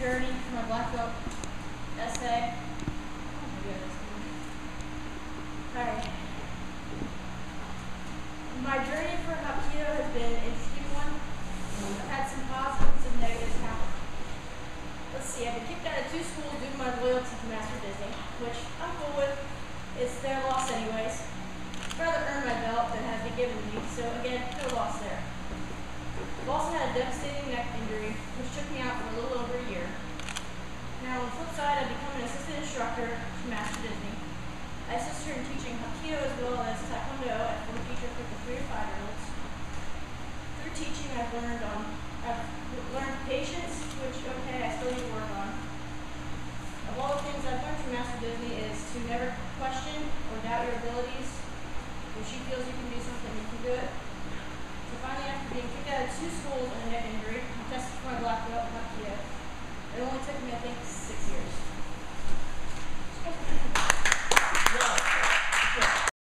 journey for my black belt essay. Alright. My journey for Hapkido has been an interesting one. I've had some positives and some negatives happen. Let's see, I've been kicked out of 2 schools due to my loyalty to Master Disney, which I'm cool with. It's their loss anyways. I'd rather earn my belt than have it given to me, so again, no loss there. I've also had a devastating neck injury, which took me out for a little over a year. Now, on the flip side, I've become an assistant instructor to Master Disney. I assist her in teaching Hapkido as well as Taekwondo as a teacher for the 3 to 5-year-olds. Through teaching, I've learned patience, which, okay, I still need to work on. Of all the things I've learned from Master Disney is to never question or doubt your abilities. If she feels you can do something, you can do it. So finally, after being kicked out of 2 schools and a neck injury, I tested for my black belt in Hapkido. It only took me, I think, 6 years.